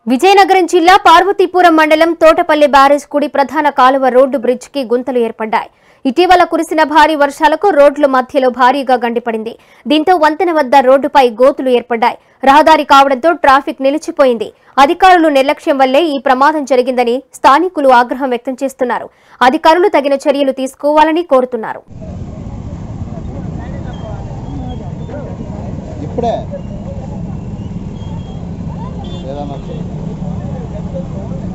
విజయనగరం జిల్లా పార్వతీపురం మండలం తోటపల్లి బ్యారేజ్ కుడి ప్రధాన కాలువ రోడ్డు బ్రిడ్జ్ కి గుంతలు ఏర్పడ్డాయి. ఇటీవల కురిసిన భారీ వర్షాలకు రోడ్ల మధ్యలో భారీగా గండిపడింది. దీంతో వంతెన వద్ద రోడ్డుపై గోతులు ఏర్పడ్డాయి. రహదారి కావడంతో ట్రాఫిక్ నిలిచిపోయింది. అధికారులు నిర్లక్ష్యం వల్లే ఈ ప్రమాదం జరిగిందని స్థానికులు ఆగ్రహం వ్యక్తం చేస్తున్నారు. అధికారులు తగిన చర్యలు తీసుకోవాలని కోరుతున్నారు. ఏదన్నా